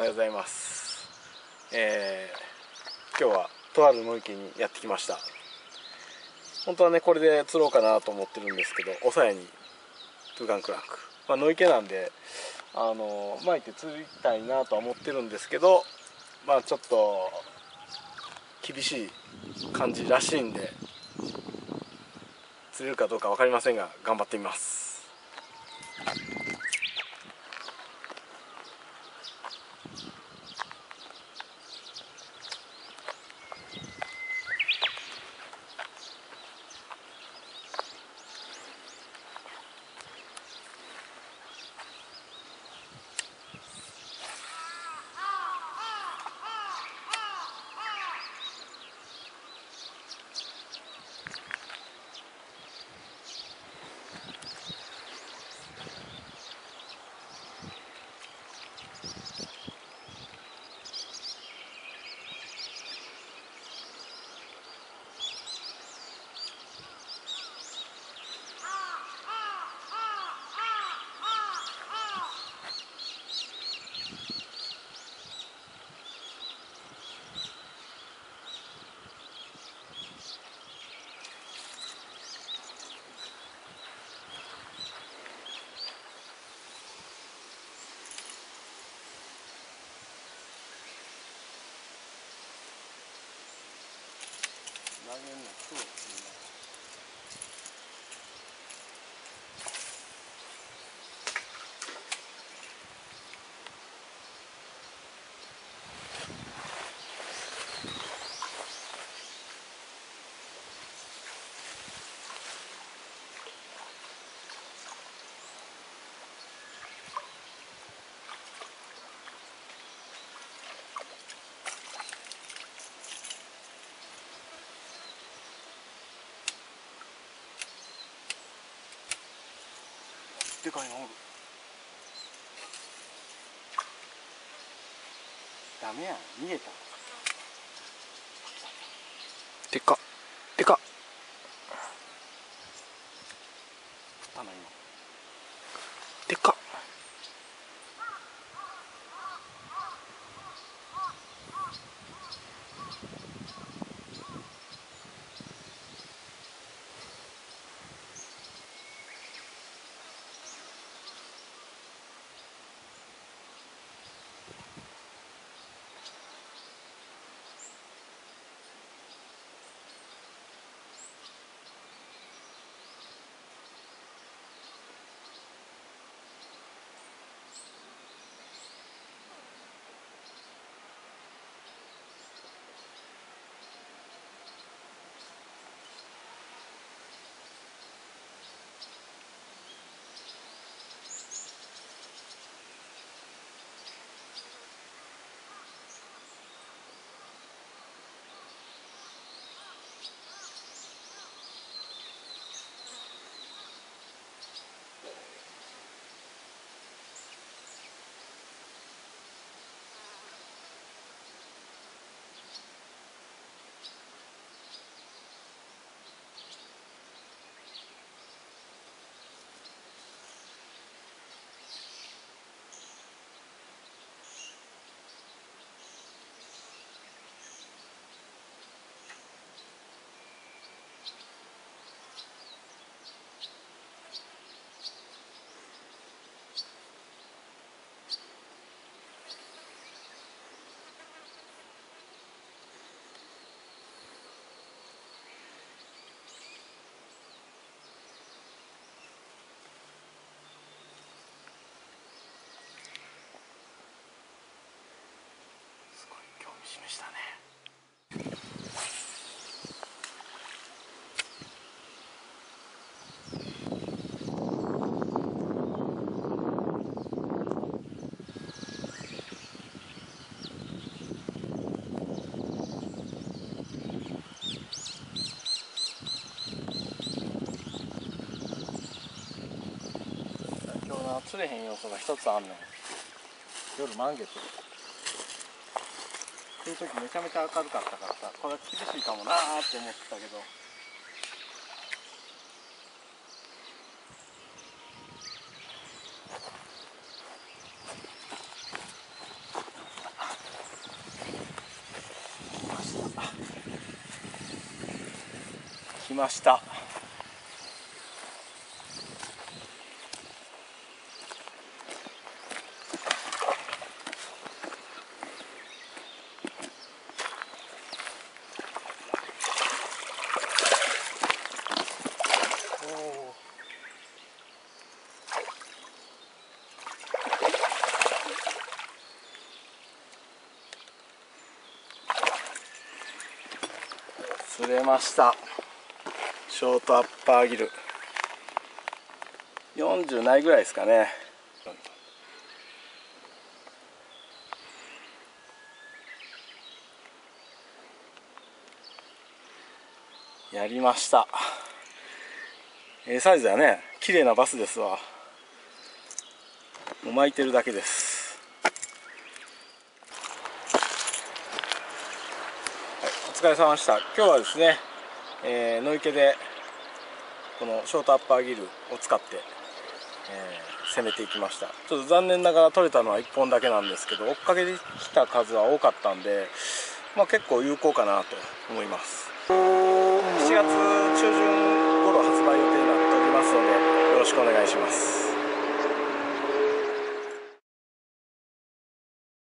はようございます。今日はとある野池にやってきました。本当はねこれで釣ろうかなと思ってるんですけど、おさやにトゥーガンクランク、野池なんで巻いて釣りたいなとは思ってるんですけど、ちょっと厳しい感じらしいんで釣れるかどうか分かりませんが頑張ってみます。投げるのそうですね。でかいのおる。ダメやん、逃げた。でかっでかっ。振ったの今。でかっ。示したね。今日な釣れへん要素が一つあんねん。夜満月。そういう時めちゃめちゃ明るかったからさ、これは厳しいかもなーって思ってたけど、 ました。釣れました。ショートアッパーギル40ないぐらいですかね。やりました。サイズだね。綺麗なバスですわ。もう巻いてるだけです。はい、お疲れ様でした。今日はですね、野池でこのショートアッパーギルを使って、攻めていきました。ちょっと残念ながら取れたのは1本だけなんですけど、追っかけてきた数は多かったんで、結構有効かなと思います。7月中旬頃発売予定になっておりますので、よろしくお願いします。